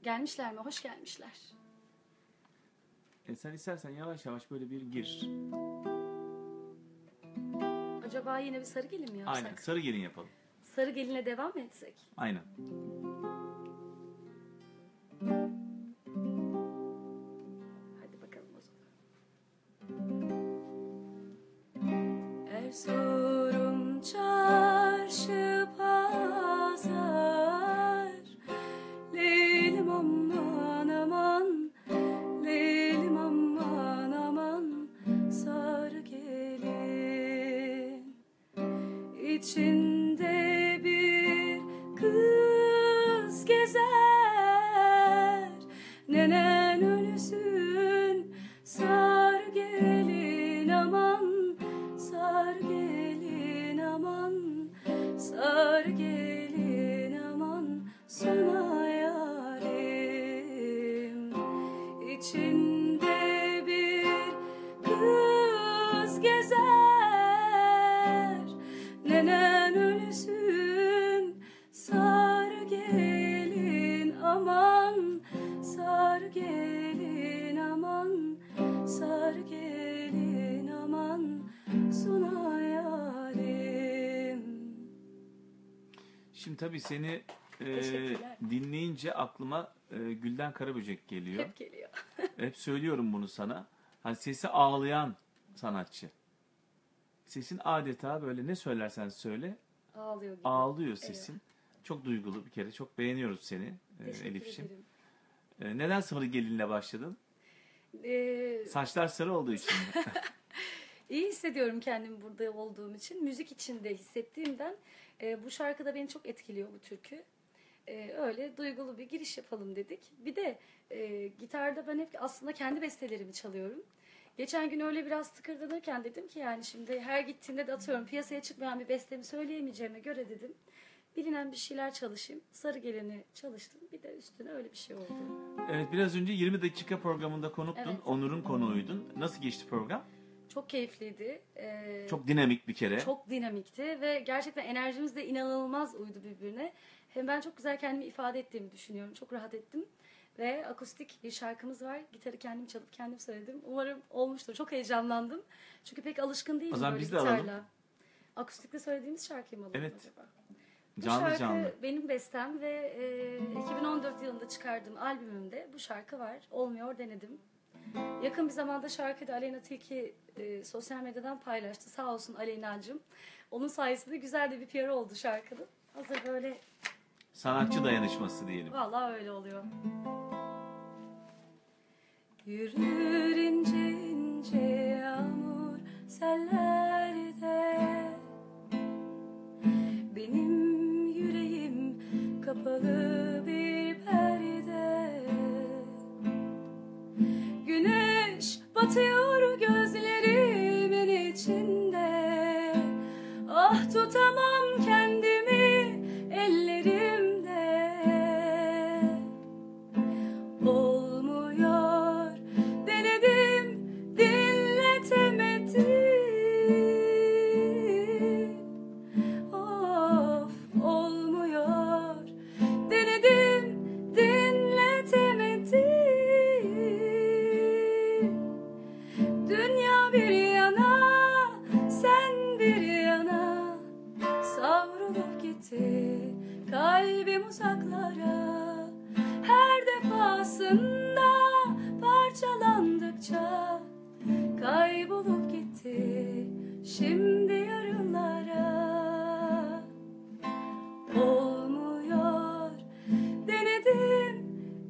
Gelmişler mi? Hoş gelmişler. Sen istersen yavaş yavaş böyle bir gir. Acaba yine bir sarı gelin mi yapsak? Aynen. Sarı gelin yapalım. Sarı geline devam mı etsek? Aynen. Hadi bakalım o zaman. Erzurum çarşı pazar, Leylim aman aman, Leylim aman aman, sarı gelin. İçinde bir kız gezer, nenen ölüsün, sarı gelin aman, sarı gelin aman, sarı gelin aman, suna yarim. İçinde bir kız gezer, nenen ölüsün, sarı gelin aman, sarı gelin aman, sarı gelin aman, suna yarim. Şimdi tabii seni Teşekkürler. dinleyince aklıma Gülden Karaböcek geliyor. Hep geliyor. Hep söylüyorum bunu sana. Hani sesi ağlayan sanatçı. Sesin adeta böyle ne söylersen söyle Ağlıyor gibi. ağlıyor sesin. Çok duygulu bir kere. Çok beğeniyoruz seni Teşekkür Elif'ciğim. ederim. Neden sarı gelinle başladın? Saçlar sarı olduğu için mi? İyi hissediyorum kendimi burada olduğum için. Müzik içinde hissettiğimden bu şarkı da beni çok etkiliyor, bu türkü. Öyle duygulu bir giriş yapalım dedik. Bir de gitarda ben hep aslında kendi bestelerimi çalıyorum. Geçen gün öyle biraz tıkırdanırken dedim ki yani şimdi her gittiğimde de atıyorum piyasaya çıkmayan bir bestemi söyleyemeyeceğime göre dedim. Bilinen bir şeyler çalışayım. Sarı geleni çalıştım. Bir de üstüne öyle bir şey oldu. Evet, biraz önce 20 dakika programında konuktun. Evet. Onur'un konuğuydun. Nasıl geçti program? Çok keyifliydi. Çok dinamik bir kere. Çok dinamikti ve gerçekten enerjimiz de inanılmaz uydu birbirine. Hem ben çok güzel kendimi ifade ettiğimi düşünüyorum. Çok rahat ettim. Ve akustik bir şarkımız var. Gitarı kendim çalıp kendim söyledim. Umarım olmuştur. Çok heyecanlandım. Çünkü pek alışkın değilim O zaman böyle biz de gitarla. alalım. Akustikle söylediğimiz şarkıyı mı alalım Evet. acaba? Bu Canlı şarkı canlı. benim bestem ve 2014 yılında çıkardığım albümümde bu şarkı var. Olmuyor denedim. Yakın bir zamanda şarkıyı da Aleyna Tilki sosyal medyadan paylaştı. Sağ olsun Aleyna'cığım. Onun sayesinde güzel de bir PR oldu şarkının. Hazır böyle Sanatçı dayanışması diyelim. vallahi öyle oluyor. Yürür ince ince yağmur sellerde, benim yüreğim kapalı bir perde. Güneş batıyor gözlerimin içinde, ah tutamam kendimi ellerimde. Olmuyor denedim dinletemedim. Of olmuyor denedim dinletemedim. Dünya bir yana sen bir yana, savrulup gitti kalbim uzaklara. Her defasında parçalandıkça kaybolup gitti şimdi yarınlara. Olmuyor denedim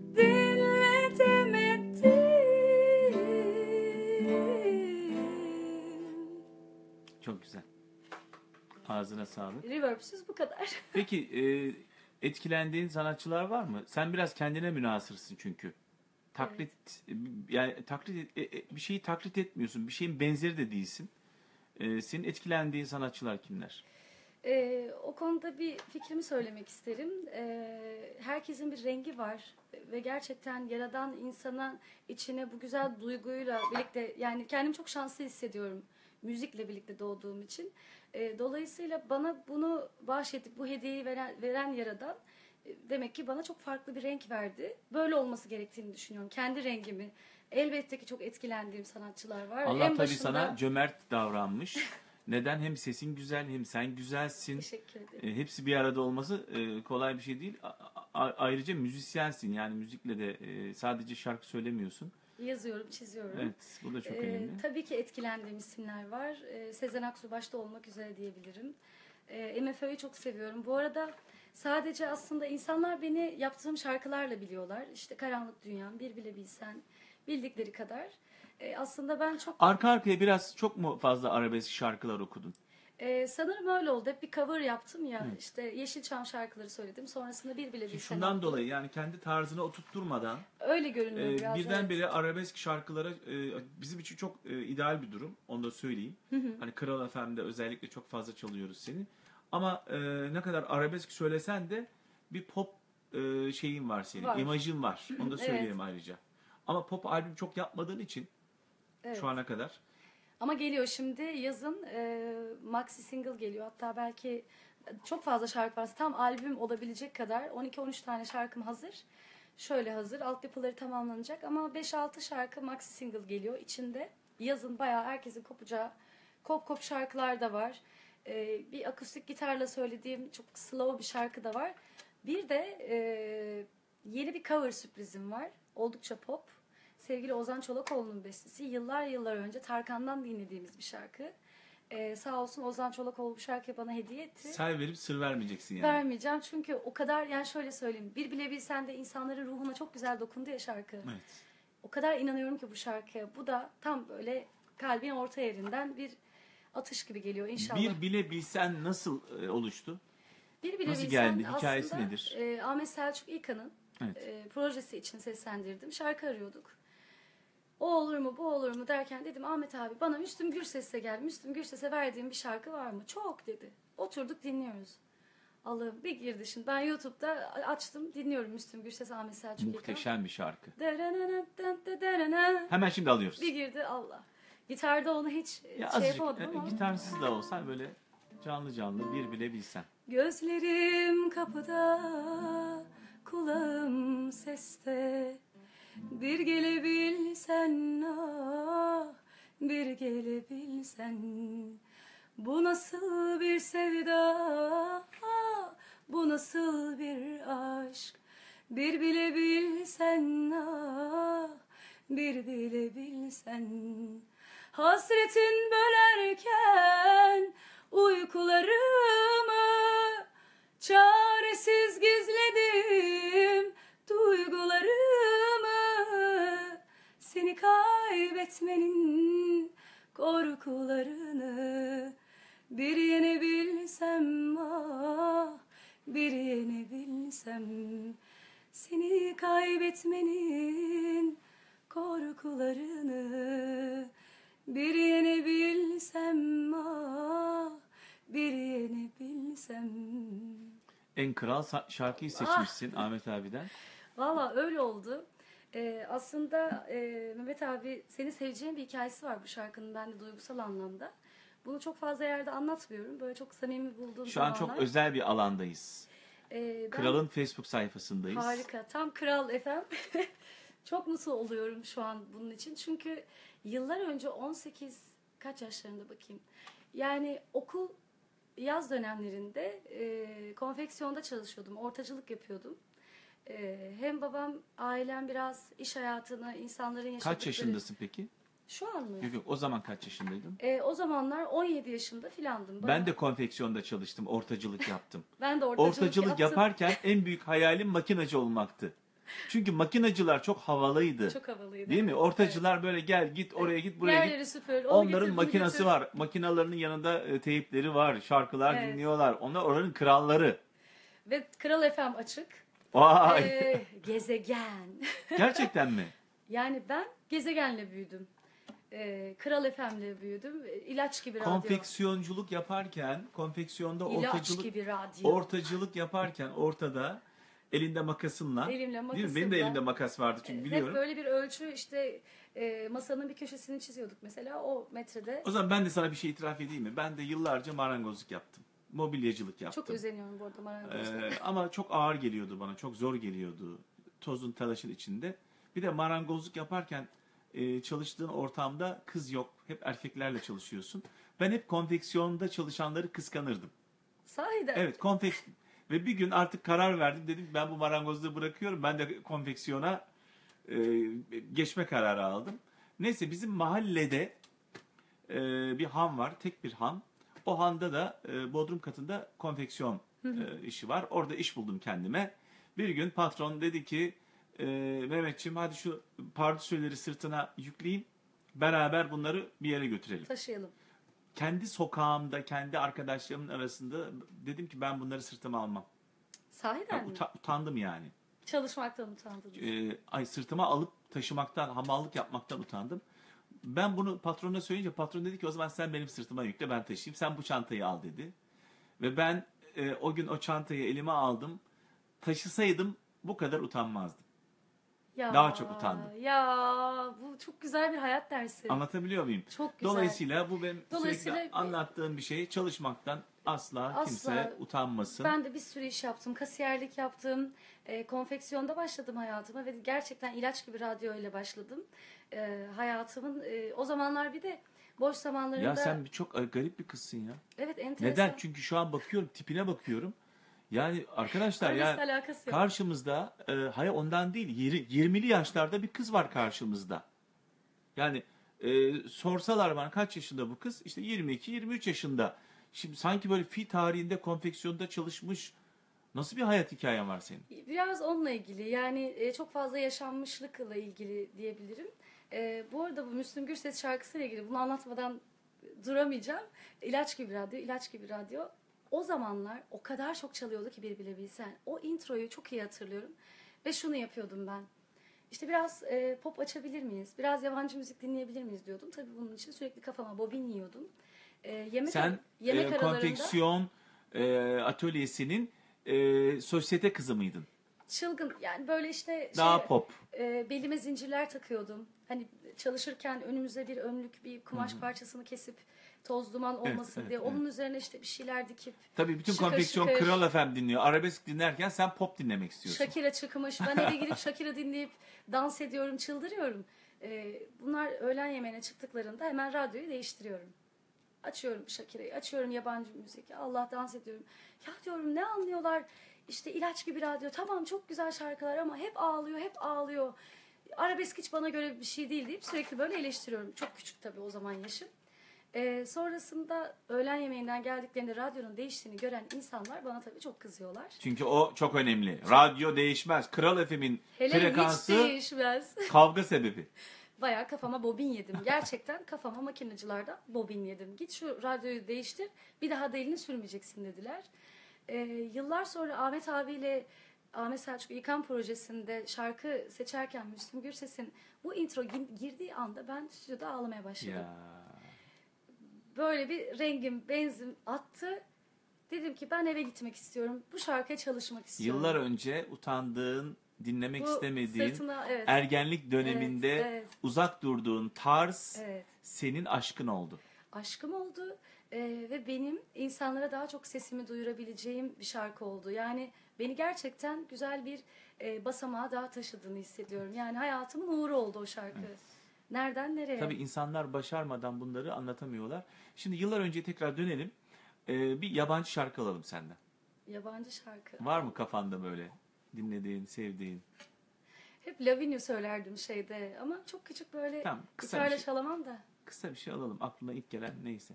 dinletemedim. Çok güzel. Ağzına sağlık. Reverb'süz bu kadar. Peki etkilendiğin sanatçılar var mı? Sen biraz kendine münhasırsın çünkü. Taklit yani bir şeyi taklit etmiyorsun. Bir şeyin benzeri de değilsin. Senin etkilendiğin sanatçılar kimler? O konuda bir fikrimi söylemek isterim. Herkesin bir rengi var ve gerçekten yaradan insana içine bu güzel duyguyla birlikte, yani kendimi çok şanslı hissediyorum müzikle birlikte doğduğum için. Dolayısıyla bana bunu bahşedip bu hediyeyi veren yaradan demek ki bana çok farklı bir renk verdi. Böyle olması gerektiğini düşünüyorum. Kendi rengimi. Elbette ki çok etkilendiğim sanatçılar var. Allah En tabii başında sana cömert davranmış. Neden? Hem sesin güzel hem sen güzelsin. teşekkür ederim. Hepsi bir arada olması kolay bir şey değil. Ayrıca müzisyensin. Yani müzikle de sadece şarkı söylemiyorsun. Yazıyorum, çiziyorum. Evet, bu da çok önemli. Tabii ki etkilendiğim isimler var. Sezen Aksu başta olmak üzere diyebilirim. MFÖ'yü çok seviyorum. Bu arada sadece aslında insanlar beni yaptığım şarkılarla biliyorlar. İşte Karanlık Dünyam, Bir Bile Bilsen, bildikleri kadar. Aslında ben çok... Arka arkaya biraz çok mu fazla arabesk şarkılar okudun? Sanırım öyle oldu. Hep bir cover yaptım ya. İşte Yeşilçam şarkıları söyledim. Sonrasında Bir Bile Bilsen. Şundan yaptım. dolayı yani kendi tarzını oturtturmadan Öyle görünüyor biraz. birdenbire arabesk şarkılara bizim için çok ideal bir durum. Onu da söyleyeyim. Hani Kral FM'de özellikle çok fazla çalıyoruz seni. Ama ne kadar arabesk söylesen de bir pop şeyin var senin. Var. İmajın var. Onu da Evet. söyleyelim ayrıca. Ama pop albüm çok yapmadığın için Evet. şu ana kadar. Ama geliyor şimdi yazın maxi single geliyor. Hatta belki çok fazla şarkı varsa tam albüm olabilecek kadar 12-13 tane şarkım hazır. Şöyle hazır. Altyapıları tamamlanacak ama 5-6 şarkı maxi single geliyor içinde. Yazın bayağı herkesin kopacağı kop şarkılar da var. Bir akustik gitarla söylediğim çok slow bir şarkı da var. Bir de yeni bir cover sürprizim var. Oldukça pop. Sevgili Ozan Çolakoğlu'nun bestesi. Yıllar önce Tarkan'dan dinlediğimiz bir şarkı. Sağ olsun Ozan Çolakoğlu bu şarkıyı bana hediye etti. Sır verip sır vermeyeceksin yani. Vermeyeceğim çünkü o kadar, yani şöyle söyleyeyim. Bir Bile Bilsen de insanların ruhuna çok güzel dokundu ya şarkı. Evet. O kadar inanıyorum ki bu şarkıya. Bu da tam böyle kalbin orta yerinden bir atış gibi geliyor inşallah. Bir Bile Bilsen nasıl oluştu? Bir Bile Nasıl Bilsen geldi? Hikayesi aslında, nedir? Ahmet Selçuk İlkan'ın Evet. projesi için seslendirdim. Şarkı arıyorduk. O olur mu bu olur mu derken dedim Ahmet abi bana Müslüm Gürses'e gel. Müslüm Gürses'e verdiğim bir şarkı var mı? Çok dedi. Oturduk dinliyoruz. Allah'ım bir girdi şimdi. Ben YouTube'da açtım dinliyorum Müslüm Gürses, Ahmet Selçuk İlkan. Muhteşem bir şarkı. Darararararararara. Hemen şimdi alıyoruz. Bir girdi Allah. Gitarda onu hiç Ya şey azıcık yapamadım ama. gitarsız da olsa böyle canlı Bir Bile Bilsen. Gözlerim kapıda, kulağım seste. Bir gelebilsen ah, bir gelebilsen. Bu nasıl bir sevda, ah, bu nasıl bir aşk. Bir bile bilsen ah, bir bile bilsen. Hasretin bölerken uykularımı, çaresiz gizledim duygularımı. Seni kaybetmenin korkularını bir yenebilsem ah, bir yenebilsem. Seni kaybetmenin korkularını bir yenebilsem ah, bir yenebilsem. En kral şarkıyı seçmişsin Ahmet abiden. Valla öyle oldu. Aslında Mehmet abi senin seveceğin bir hikayesi var bu şarkının bende duygusal anlamda. Bunu çok fazla yerde anlatmıyorum. Böyle çok samimi bulduğum Şu an zamanlar. çok özel bir alandayız. Ben- Kral'ın Facebook sayfasındayız. Harika. Tam Kral FM. Çok mutlu oluyorum şu an bunun için. Çünkü yıllar önce 18 kaç yaşlarında bakayım. Yani okul yaz dönemlerinde konfeksiyonda çalışıyordum. Ortacılık yapıyordum. Hem babam, ailem biraz iş hayatını, insanların yaşadıkları... Kaç yaşındasın peki? Şu an mı? Yok o zaman kaç yaşındaydın? O zamanlar 17 yaşında filandım. Ben Bayağı. de konfeksiyonda çalıştım, ortacılık yaptım. Ben de ortacılık yaptım. yaparken en büyük hayalim makinacı olmaktı. Çünkü makinacılar çok havalıydı. Çok havalıydı. Değil mi? Evet. Ortacılar böyle gel git oraya git buraya Yerleri git. süpür, onu Onların getir, bunu makinası getir. var. Makinalarının yanında teypleri var. Şarkılar Evet. dinliyorlar. Onlar oranın kralları. Ve Kral FM açık. Vay! Gezegen. Gerçekten mi? Yani ben gezegenle büyüdüm. Kral FM'le büyüdüm. İlaç gibi radyo. Konfeksiyonculuk yaparken, konfeksiyonda İlaç gibi radyo. ortacılık yaparken ortada elinde makasınla. Elimle Değil mi? makasımla. Benim de elimde makas vardı çünkü biliyorum. Hep böyle bir ölçü işte masanın bir köşesini çiziyorduk mesela o metrede. O zaman ben de sana bir şey itiraf edeyim mi? Ben de yıllarca marangozluk yaptım. mobilyacılık yaptım. Çok özeniyorum bu arada marangozluğa. Ama çok ağır geliyordu bana. Çok zor geliyordu. Tozun talaşın içinde. Bir de marangozluk yaparken çalıştığın ortamda kız yok. Hep erkeklerle çalışıyorsun. Ben hep konfeksiyonda çalışanları kıskanırdım. Sahiden. Evet, ve bir gün artık karar verdim. Dedim ben bu marangozluğu bırakıyorum. Ben de konfeksiyona geçme kararı aldım. Neyse bizim mahallede bir han var. Tek bir han. O handa da bodrum katında konfeksiyon işi var. Orada iş buldum kendime. Bir gün patron dedi ki Mehmetciğim hadi şu pardösüleri sırtına yükleyin. Beraber bunları bir yere götürelim. Taşıyalım. Kendi sokağımda, kendi arkadaşlarımın arasında dedim ki ben bunları sırtıma almam. Sahiden mi? Utandım yani. Çalışmaktan utandınız. Sırtıma alıp taşımaktan, hamallık yapmaktan utandım. Ben bunu patrona söyleyince patron dedi ki o zaman sen benim sırtıma yükle ben taşıyayım. Sen bu çantayı al dedi. Ve ben o gün o çantayı elime aldım. Taşısaydım bu kadar utanmazdım. Ya, Daha çok utandım. Ya bu çok güzel bir hayat dersi. Anlatabiliyor muyum? Çok güzel. Dolayısıyla bu benim sürekli anlattığım bir şey. Çalışmaktan asla kimse utanmasın. Ben de bir sürü iş yaptım. Kasiyerlik yaptım. Konfeksiyonda başladım hayatıma ve gerçekten ilaç gibi radyo ile başladım. Hayatımın o zamanlar bir de boş zamanlarında... Ya sen çok garip bir kızsın ya. Evet, enteresan. Neden? Çünkü şu an bakıyorum, tipine bakıyorum. Yani arkadaşlar ya karşımızda hayır ondan değil 20'li yaşlarda bir kız var karşımızda. Yani sorsalar bana kaç yaşında bu kız? İşte 22-23 yaşında. Şimdi sanki böyle fi tarihinde konfeksiyonda çalışmış. Nasıl bir hayat hikayen var senin? Biraz onunla ilgili. Yani çok fazla yaşanmışlıkla ilgili diyebilirim. Bu arada bu Müslüm Gürses şarkısıyla ilgili bunu anlatmadan duramayacağım. İlaç gibi radyo, ilaç gibi radyo. O zamanlar o kadar çok çalıyordu ki bir bile bilsen. O introyu çok iyi hatırlıyorum. Ve şunu yapıyordum ben. İşte biraz pop açabilir miyiz? Biraz yabancı müzik dinleyebilir miyiz diyordum. Tabii bunun için sürekli kafama bobin yiyordum. Yemek konfeksiyon atölyesinin sosyete kızı mıydın? Çılgın yani böyle işte daha pop. Belime zincirler takıyordum. Hani çalışırken önümüze bir önlük bir kumaş parçasını kesip toz duman olmasın diye. Onun üzerine işte bir şeyler dikip. Tabii bütün konfeksiyon Kral FM dinliyor. Arabesk dinlerken sen pop dinlemek istiyorsun. Shakira çıkmış. Ben eve gidip Shakira dinleyip dans ediyorum, çıldırıyorum. Bunlar öğlen yemeğine çıktıklarında hemen radyoyu değiştiriyorum. Açıyorum Shakira'yı, açıyorum yabancı müzik. Allah dans ediyorum. Ya diyorum ne anlıyorlar? İşte ilaç gibi radyo. Tamam çok güzel şarkılar ama hep ağlıyor, hep ağlıyor. Arabesk hiç bana göre bir şey değil deyip sürekli böyle eleştiriyorum. Çok küçük tabii o zaman yaşım. Sonrasında öğlen yemeğinden geldiklerinde radyonun değiştiğini gören insanlar bana tabii çok kızıyorlar. Çünkü o çok önemli. Radyo değişmez. Kral FM'in frekansı hiç değişmez. Kavga sebebi. Bayağı kafama bobin yedim. Gerçekten kafama makinacılardan bobin yedim. Git şu radyoyu değiştir, bir daha da elini sürmeyeceksin dediler. Yıllar sonra Ahmet Selçuk İlkan projesinde şarkı seçerken Müslüm Gürses'in bu intro girdiği anda ben stüdyoda ağlamaya başladım. Ya. Böyle bir rengim, benzin attı. Dedim ki ben eve gitmek istiyorum. Bu şarkıya çalışmak istiyorum. Yıllar önce utandığın, dinlemek istemediğin, sırtına, ergenlik döneminde uzak durduğun tarz senin aşkın oldu. Aşkım oldu ve benim insanlara daha çok sesimi duyurabileceğim bir şarkı oldu. Yani beni gerçekten güzel bir basamağa daha taşıdığını hissediyorum. Yani hayatımın uğuru oldu o şarkı. Evet. Nereden nereye? Tabii insanlar başarmadan bunları anlatamıyorlar. Şimdi yıllar önce tekrar dönelim. Bir yabancı şarkı alalım senden. Yabancı şarkı. Var mı kafanda böyle dinlediğin, sevdiğin? Hep Lavinia söylerdim şeyde ama çok küçük böyle gitarla çalamam da. Kısa bir şey alalım. Aklına ilk gelen neyse.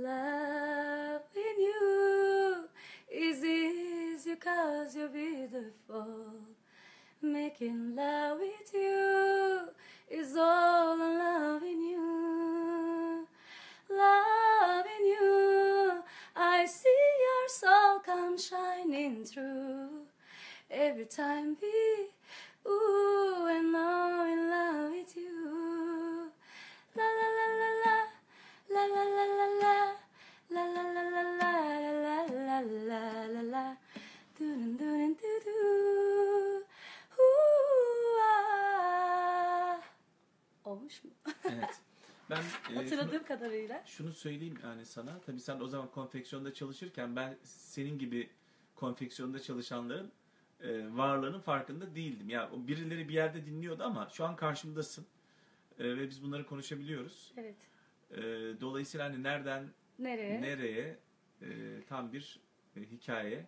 Loving you is easy 'cause you're beautiful. Making love with you is all I'm loving you. Loving you, I see your soul come shining through. Every time we, ooh, and I'm in love with you. La la la la la, la la la la la, la la la la la, la la la la la, dun dun dun dun. Olmuş mu? Evet. Ben Hatırladığım kadarıyla. şunu söyleyeyim yani sana. Tabii sen o zaman konfeksiyonda çalışırken ben senin gibi konfeksiyonda çalışanların varlığının farkında değildim. Ya o birileri bir yerde dinliyordu ama şu an karşımdasın. Ve biz bunları konuşabiliyoruz. Evet. Dolayısıyla hani nereden Nereye? nereye tam bir hikaye.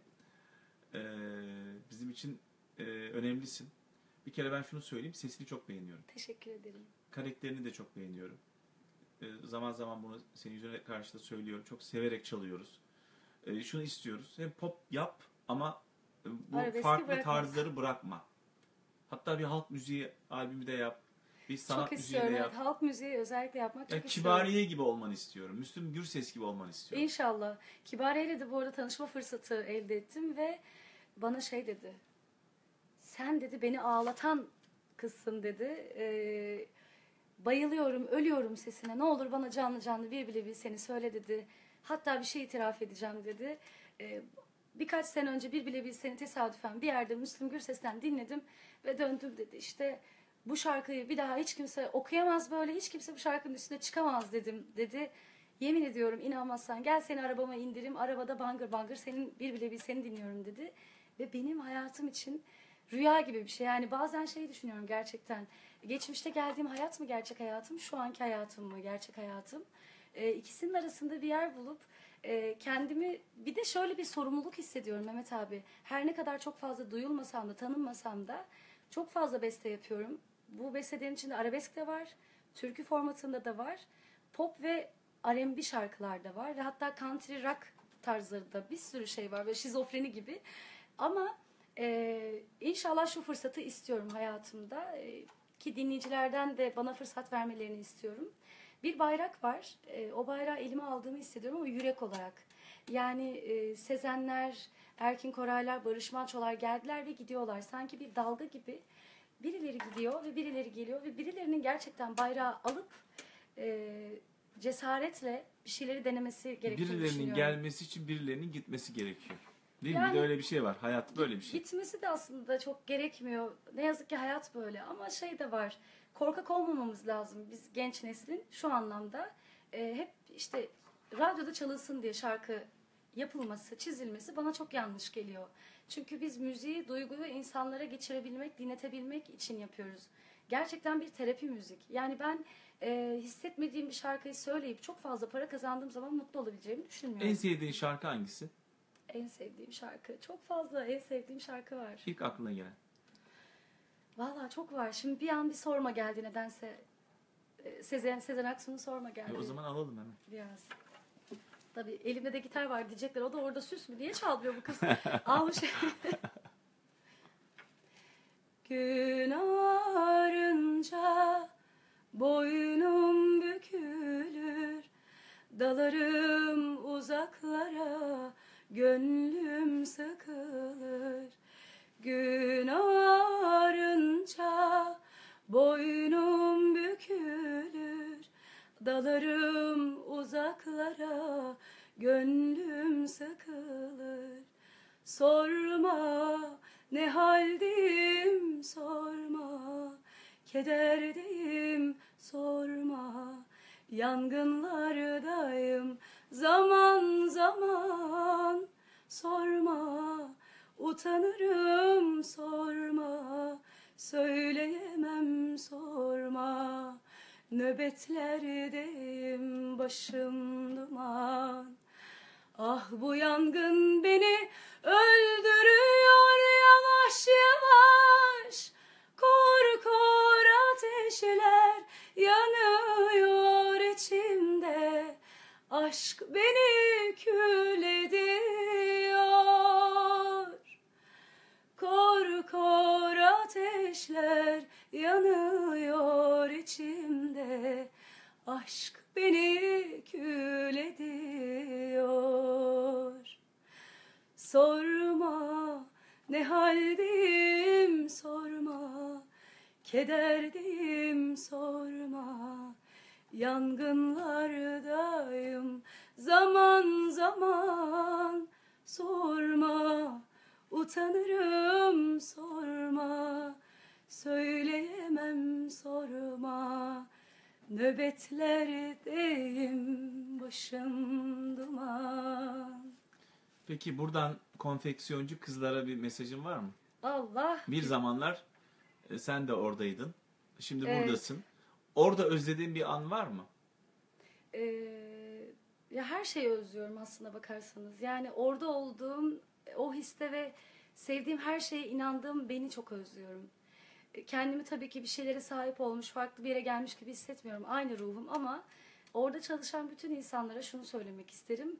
Bizim için önemlisin. Bir kere ben şunu söyleyeyim. Sesini çok beğeniyorum. Teşekkür ederim. Karakterini de çok beğeniyorum. Zaman zaman bunu senin yüzüne karşı da söylüyorum. Çok severek çalıyoruz. Şunu istiyoruz. Hem pop yap ama bu Arabeski farklı bırakma. tarzları bırakma. Hatta bir halk müziği albümü de yap. Bir sanat Çok müziği de istiyorum. yap. Evet, halk müziği özellikle yapmak Yani çok istiyorum. Kibariye gibi olmanı istiyorum. Müslüm Gürses gibi olmanı istiyorum. İnşallah. Kibariye ile de bu arada tanışma fırsatı elde ettim ve bana şey dedi. Sen dedi beni ağlatan kızsın dedi. Bayılıyorum, ölüyorum sesine. Ne olur bana canlı canlı bir seni söyle dedi. Hatta bir şey itiraf edeceğim dedi. Birkaç sene önce bir seni tesadüfen bir yerde Müslüm Gürses'ten dinledim ve döndüm dedi. İşte bu şarkıyı bir daha hiç kimse okuyamaz böyle, hiç kimse bu şarkının üstüne çıkamaz dedim dedi. Yemin ediyorum inanmazsan gel seni arabama indirim, arabada bangır bangır senin bir seni dinliyorum dedi. Ve benim hayatım için rüya gibi bir şey. Yani bazen şey düşünüyorum gerçekten. Geçmişte geldiğim hayat mı gerçek hayatım, şu anki hayatım mı gerçek hayatım? İkisinin arasında bir yer bulup kendimi bir de şöyle bir sorumluluk hissediyorum Mehmet abi. Her ne kadar çok fazla duyulmasam da tanınmasam da çok fazla beste yapıyorum. Bu bestelerin içinde arabesk de var, türkü formatında da var, pop ve R&B şarkılar da var ve hatta country rock tarzları da bir sürü şey var ve şizofreni gibi. Ama inşallah şu fırsatı istiyorum hayatımda ki dinleyicilerden de bana fırsat vermelerini istiyorum. Bir bayrak var. O bayrağı elime aldığımı hissediyorum ama yürek olarak. Yani Sezenler, Erkin Koraylar, Barış Manço'lar geldiler ve gidiyorlar. Sanki bir dalga gibi birileri gidiyor ve birileri geliyor ve birilerinin gerçekten bayrağı alıp cesaretle bir şeyleri denemesi gerektiğini Birilerinin düşünüyorum. gelmesi için birilerinin gitmesi gerekiyor. Değil mi? Yani Bir de öyle bir şey var. Hayat böyle bir şey. Gitmesi de aslında çok gerekmiyor. Ne yazık ki hayat böyle. Ama şey de var. Korkak olmamamız lazım biz genç neslin şu anlamda. Hep işte radyoda çalınsın diye şarkı yapılması, çizilmesi bana çok yanlış geliyor. Çünkü biz müziği, duyguyu insanlara geçirebilmek, dinletebilmek için yapıyoruz. Gerçekten bir terapi müzik. Yani ben hissetmediğim bir şarkıyı söyleyip çok fazla para kazandığım zaman mutlu olabileceğimi düşünmüyorum. En sevdiğin şarkı hangisi? En sevdiğim şarkı. Çok fazla en sevdiğim şarkı var. İlk aklına gelen. Vallahi çok var. Şimdi bir an bir sorma geldi nedense. Sezen Aksu'nun sorma geldi. O zaman alalım hemen. Biraz. Tabii elimde de gitar var diyecekler. O da orada süs mü? Niye çalmıyor bu kız? Almış. Gün ağarınca boynum bükülür. Dalarım uzaklara, gönlüm sıkılır. Gün ağarınca boynum bükülür. Dalarım uzaklara, gönlüm sıkılır. Sorma ne haldeyim sorma, kederdeyim sorma. Yangınlardayım zaman zaman sorma. Utanırım sorma, söyleyemem sorma. Nöbetlerdeyim başım duman. Ah bu yangın beni öldürüyor yavaş yavaş. Kor kor ateşler yanıyor içimde. Aşk beni kül ediyor. Kor kor ateşler yanıyor içimde. Aşk beni kül ediyor. Sorma ne haldeyim sorma, kederdeyim sorma. Yangınlardayım zaman zaman sorma. Utanırım sorma, söyleyemem sorma. Nöbetlerdeyim, başım duman. Peki buradan konfeksiyoncu kızlara bir mesajın var mı? Allah. Bir zamanlar sen de oradaydın. Şimdi Evet. buradasın. Orada özlediğin bir an var mı? Ee, Ya her şeyi özlüyorum aslına bakarsanız. Yani orada olduğum o histe ve sevdiğim her şeye inandığım beni çok özlüyorum. Kendimi tabii ki bir şeylere sahip olmuş, farklı bir yere gelmiş gibi hissetmiyorum. Aynı ruhum ama orada çalışan bütün insanlara şunu söylemek isterim.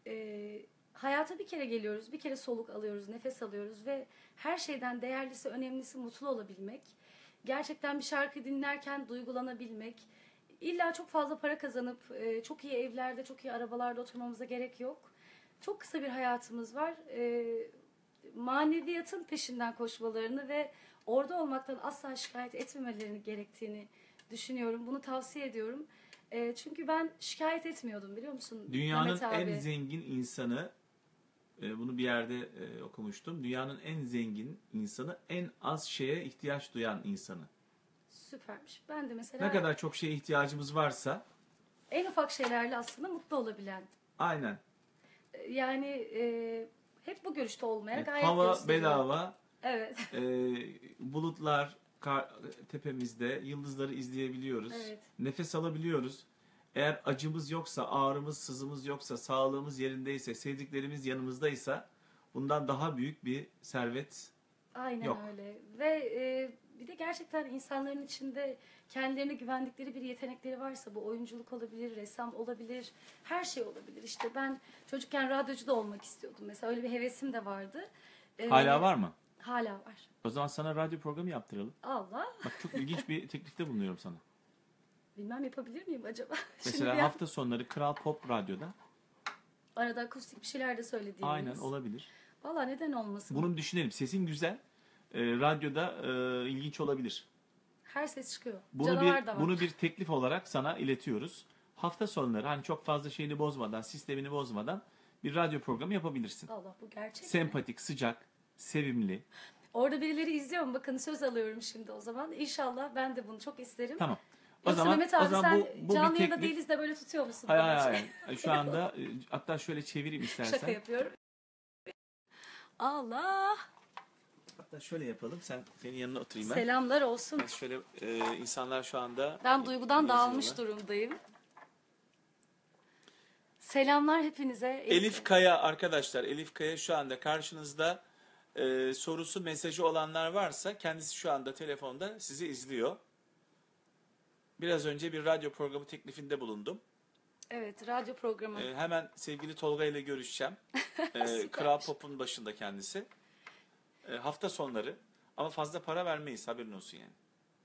Hayata bir kere geliyoruz, bir kere soluk alıyoruz, nefes alıyoruz ve her şeyden değerlisi, önemlisi mutlu olabilmek. Gerçekten bir şarkı dinlerken duygulanabilmek. İlla çok fazla para kazanıp çok iyi evlerde, çok iyi arabalarda oturmamıza gerek yok. Çok kısa bir hayatımız var. Maneviyatın peşinden koşmalarını ve orada olmaktan asla şikayet etmemelerini gerektiğini düşünüyorum. Bunu tavsiye ediyorum. Çünkü ben şikayet etmiyordum, biliyor musun Dünyanın Mehmet abi? en zengin insanı, bunu bir yerde okumuştum. Dünyanın en zengin insanı, en az şeye ihtiyaç duyan insanı. Süpermiş. Ben de mesela Ne kadar çok şeye ihtiyacımız varsa, en ufak şeylerle aslında mutlu olabilen. aynen. Yani hep bu görüşte olmaya Evet, gayet hava gösteriyor. bedava, Evet. bulutlar tepemizde, yıldızları izleyebiliyoruz. Evet. Nefes alabiliyoruz. Eğer acımız yoksa, ağrımız, sızımız yoksa, sağlığımız yerindeyse, sevdiklerimiz yanımızdaysa bundan daha büyük bir servet Aynen yok. öyle. Ve bir de gerçekten insanların içinde kendilerine güvendikleri bir yetenekleri varsa bu oyunculuk olabilir, ressam olabilir, her şey olabilir. İşte ben çocukken radyocu da olmak istiyordum. Mesela öyle bir hevesim de vardı. Hala var mı? Hala var. O zaman sana radyo programı yaptıralım. Allah. Bak çok ilginç bir teklifte bulunuyorum sana. Bilmem yapabilir miyim acaba? Mesela bir an hafta sonları Kral Pop Radyo'da. arada akustik bir şeyler de söylediğimiz. Aynen olabilir. Valla neden olmasın? Bunu düşünelim. Sesin güzel. Radyoda ilginç olabilir. Her ses çıkıyor. Bunu Canavar da var. bunu bir teklif olarak sana iletiyoruz. Hafta sonları hani çok fazla şeyini bozmadan, sistemini bozmadan bir radyo programı yapabilirsin. Allah, bu gerçek mi? Sempatik, sıcak, sevimli. Orada birileri izliyor mu? Bakın söz alıyorum şimdi o zaman. İnşallah ben de bunu çok isterim. Tamam. O Yoksa zaman Mehmet abi o zaman sen bu bir canlı yayında teklif. değiliz de böyle tutuyor musun? Hayır böyle hayır şey? hayır. Şu anda hatta şöyle çevireyim istersen. Şaka yapıyorum. Allah. Hatta şöyle yapalım. Senin yanına oturayım ben. Selamlar olsun. Şöyle insanlar şu anda Ben duygudan dağılmış yazıyorlar. durumdayım. Selamlar hepinize. Elif Kaya arkadaşlar. Elif Kaya şu anda karşınızda. Sorusu, mesajı olanlar varsa kendisi şu anda telefonda sizi izliyor. Biraz önce bir radyo programı teklifinde bulundum. Evet, radyo programı. Hemen sevgili Tolga ile görüşeceğim. Kral Pop'un başında kendisi. Hafta sonları ama fazla para vermeyiz, haberin olsun yani.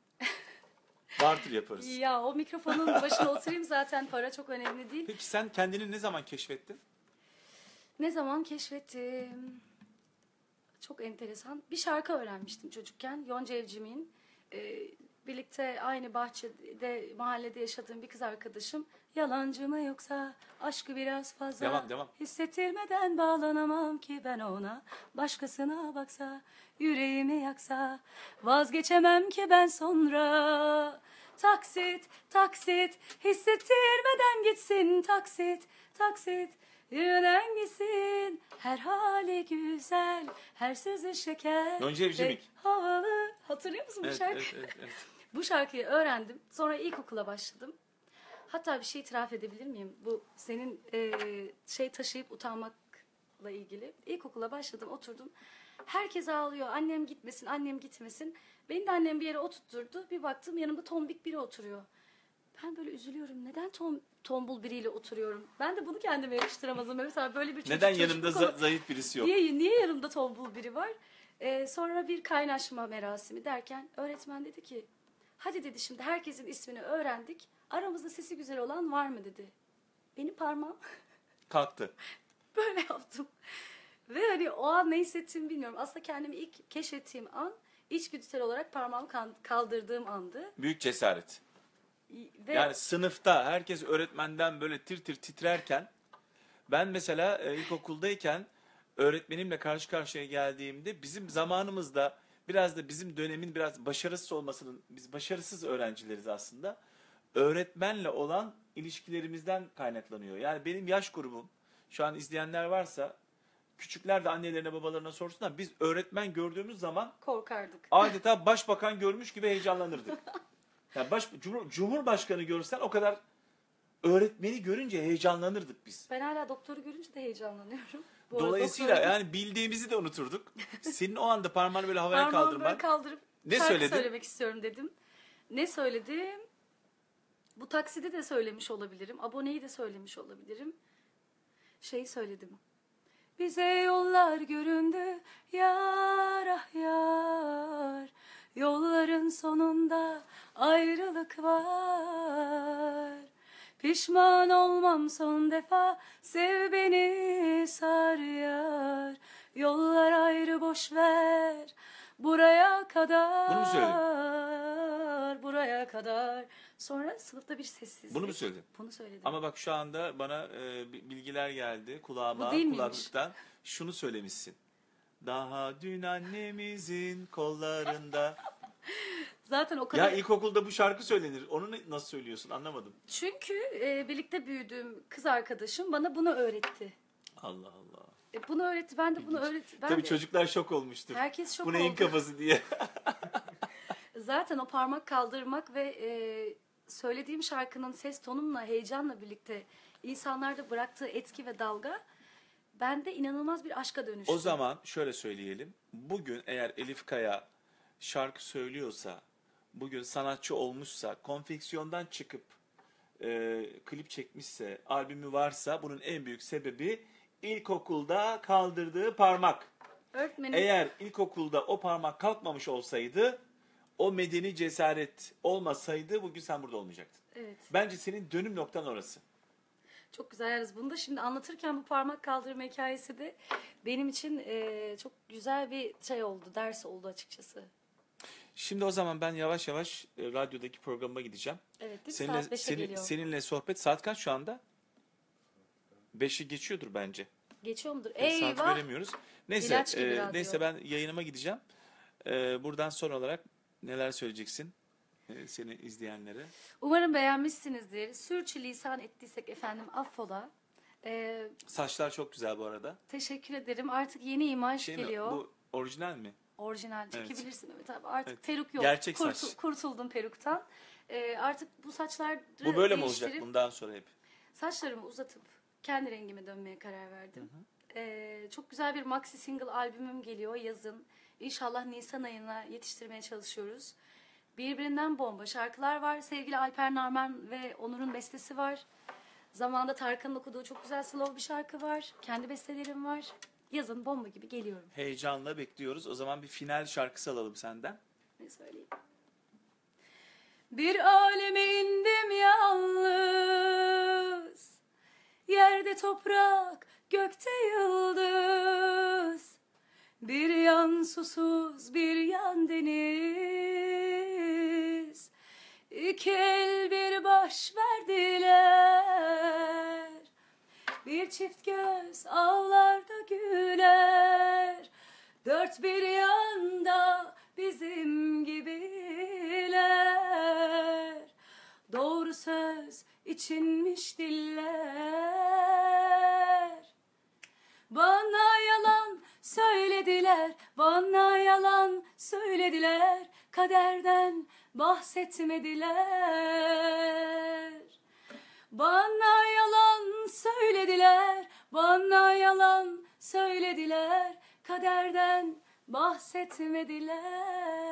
Barter yaparız. Ya o mikrofonun başına oturayım, zaten para çok önemli değil. Peki sen kendini ne zaman keşfettin? Ne zaman keşfettim? Çok enteresan. Bir şarkı öğrenmiştim çocukken. Yonca Evcimik'in. Birlikte aynı bahçede, mahallede yaşadığım bir kız arkadaşım. Yalancı mı yoksa aşkı biraz fazla Devam. hissettirmeden bağlanamam ki ben ona. Başkasına baksa, yüreğimi yaksa, vazgeçemem ki ben sonra. Taksit, taksit, hissettirmeden gitsin. Taksit, taksit, yürüden gitsin. Her hali güzel, her sözü şeker. Yonca Evcimik. ve havalı. Hatırlıyor musun bu Evet, şarkı? evet. Bu şarkıyı öğrendim. Sonra ilkokula başladım. Hatta bir şey itiraf edebilir miyim? Bu senin şey taşıyıp utanmakla ilgili. İlkokula başladım, oturdum. Herkes ağlıyor. Annem gitmesin, annem gitmesin. Beni de annem bir yere oturtturdu. Bir baktım yanımda tombik biri oturuyor. Ben böyle üzülüyorum. Neden tombul biriyle oturuyorum? Ben de bunu kendime yakıştıramazdım. Mesela böyle bir çocuk. Neden yanımda zayıf birisi yok? Niye yanımda tombul biri var? Sonra bir kaynaşma merasimi derken öğretmen dedi ki, hadi dedi, şimdi herkesin ismini öğrendik. Aramızda sesi güzel olan var mı dedi. Benim parmağım Kalktı. böyle yaptım. Ve hani o an ne hissettiğimi bilmiyorum. Aslında kendimi ilk keşfettiğim an içgüdüsel olarak parmağımı kaldırdığım andı. Büyük cesaret. Ve Yani sınıfta herkes öğretmenden böyle tir tir titrerken ben mesela ilkokuldayken öğretmenimle karşı karşıya geldiğimde bizim zamanımızda biraz da bizim dönemin biraz başarısız olmasının, biz başarısız öğrencileriz aslında. öğretmenle olan ilişkilerimizden kaynaklanıyor. Yani benim yaş grubum, şu an izleyenler varsa, küçükler de annelerine babalarına sorsunlar. Biz öğretmen gördüğümüz zaman Korkardık. adeta başbakan görmüş gibi heyecanlanırdık. Yani Cumhurbaşkanı görsen o kadar öğretmeni görünce heyecanlanırdık biz. Ben hala doktoru görünce de heyecanlanıyorum. Bu arada Dolayısıyla doktora- yani bildiğimizi de unuturduk. Senin o anda parmağını böyle havaya Parmağımı böyle kaldırman. kaldırıp Ne şarkı söyledin? söylemek istiyorum dedim. Ne söyledim? Bu taksidi de söylemiş olabilirim. Aboneyi de söylemiş olabilirim. Şeyi söyledim. Bize yollar göründü yar ah yar. Yolların sonunda ayrılık var. Pişman olmam son defa, sev beni sar yar. Yollar ayrı boş ver, buraya kadar. Bunu mu söyledin? Buraya kadar. Sonra sınıfta bir sessizlik. Bunu mu söyledin? Bunu söyledim. Ama bak şu anda bana bilgiler geldi kulağıma, Bu değil miymiş? kulaklıktan. Şunu söylemişsin. Daha dün annemizin kollarında. Zaten o Ya kadar... ilkokulda bu şarkı söylenir. Onu nasıl söylüyorsun anlamadım. Çünkü birlikte büyüdüğüm kız arkadaşım bana bunu öğretti. Allah Allah. Bunu öğretti, ben de bunu öğretti. Ben Tabii de- çocuklar şok olmuştur. Herkes şok Bu neyin oldu. kafası diye. Zaten o parmak kaldırmak ve söylediğim şarkının ses tonumla, heyecanla birlikte insanlarda bıraktığı etki ve dalga bende inanılmaz bir aşka dönüştü. O zaman şöyle söyleyelim. Bugün eğer Elif Kaya şarkı söylüyorsa, bugün sanatçı olmuşsa, konfeksiyondan çıkıp klip çekmişse, albümü varsa bunun en büyük sebebi ilkokulda kaldırdığı parmak. Öğretmenim, Eğer ilkokulda o parmak kalkmamış olsaydı, o medeni cesaret olmasaydı bugün sen burada olmayacaktın. evet, Bence senin dönüm noktan orası. çok güzel yalnız. Bunu da şimdi anlatırken bu parmak kaldırma hikayesi de benim için çok güzel bir şey oldu, ders oldu açıkçası. Şimdi o zaman ben yavaş yavaş radyodaki programa gideceğim. Evet, değil mi? Saat 5'e geliyor. Seninle sohbet saat kaç şu anda? 5'i geçiyordur bence. Geçiyor mudur? Saat Eyvah! göremiyoruz. Neyse, İlaç gibi radyo. neyse ben yayınıma gideceğim. Buradan son olarak neler söyleyeceksin seni izleyenlere? Umarım beğenmişsinizdir. Sürçülisan ettiysek efendim affola. Saçlar çok güzel bu arada. Teşekkür ederim. Artık yeni imaj Şey mi, geliyor. bu orijinal mi? Orijinal çekebilirsin Mehmet abi. Artık Evet. peruk yok. Gerçek saç. Kurtuldum peruktan. Artık bu saçları Bu böyle mi olacak değiştirip bundan sonra hep? saçlarımı uzatıp kendi rengime dönmeye karar verdim. Çok güzel bir maxi single albümüm geliyor yazın. İnşallah Nisan ayına yetiştirmeye çalışıyoruz. Birbirinden bomba şarkılar var. Sevgili Alper Narman ve Onur'un bestesi var. Zamanında Tarkan'ın okuduğu çok güzel slow bir şarkı var. Kendi bestelerim var. Yazın bomba gibi geliyorum. Heyecanla bekliyoruz. O zaman bir final şarkısı alalım senden. Ne söyleyeyim? Bir aleme indim yalnız. Yerde toprak, gökte yıldız. Bir yan susuz, bir yan deniz. İki el bir baş verdiler. Bir çift göz ağlarda güler. Dört bir yanda bizim gibiler. Doğru söz içinmiş diller. Bana yalan söylediler, bana yalan söylediler. Kaderden bahsetmediler. Bana yalan söylediler, bana yalan söylediler. Kaderden bahsetmediler.